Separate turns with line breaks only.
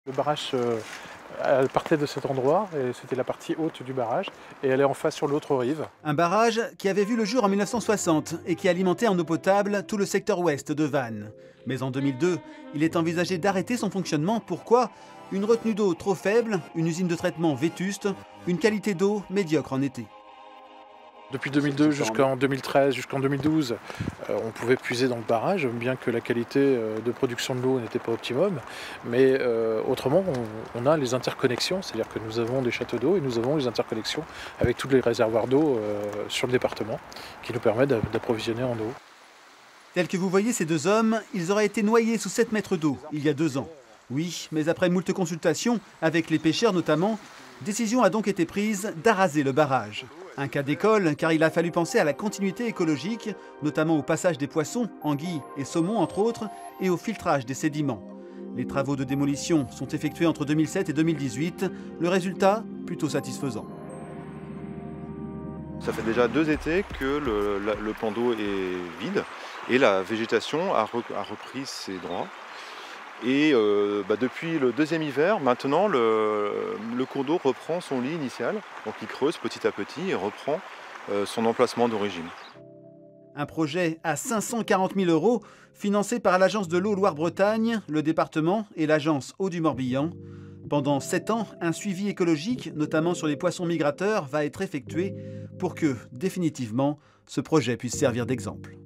Le barrage, elle partait de cet endroit, et c'était la partie haute du barrage, et elle est en face sur l'autre rive.
Un barrage qui avait vu le jour en 1960 et qui alimentait en eau potable tout le secteur ouest de Vannes. Mais en 2002, il est envisagé d'arrêter son fonctionnement. Pourquoi? Une retenue d'eau trop faible, une usine de traitement vétuste, une qualité d'eau médiocre en été.
Depuis 2002 jusqu'en 2013, jusqu'en 2012, on pouvait puiser dans le barrage, bien que la qualité de production de l'eau n'était pas optimum. Mais autrement, on a les interconnexions, c'est-à-dire que nous avons des châteaux d'eau et nous avons les interconnexions avec tous les réservoirs d'eau sur le département, qui nous permettent d'approvisionner en eau.
Tels que vous voyez ces deux hommes, ils auraient été noyés sous 7 mètres d'eau il y a 2 ans. Oui, mais après moult consultations, avec les pêcheurs notamment, décision a donc été prise d'araser le barrage. Un cas d'école, car il a fallu penser à la continuité écologique, notamment au passage des poissons, anguilles et saumons entre autres, et au filtrage des sédiments. Les travaux de démolition sont effectués entre 2007 et 2018. Le résultat, plutôt satisfaisant.
Ça fait déjà 2 étés que le plan d'eau est vide et la végétation a repris ses droits. Et depuis le deuxième hiver, maintenant, le cours d'eau reprend son lit initial. Donc il creuse petit à petit et reprend son emplacement d'origine.
Un projet à 540 000 €, financé par l'Agence de l'eau Loire-Bretagne, le département et l'Agence Eau du Morbihan. Pendant 7 ans, un suivi écologique, notamment sur les poissons migrateurs, va être effectué pour que, définitivement, ce projet puisse servir d'exemple.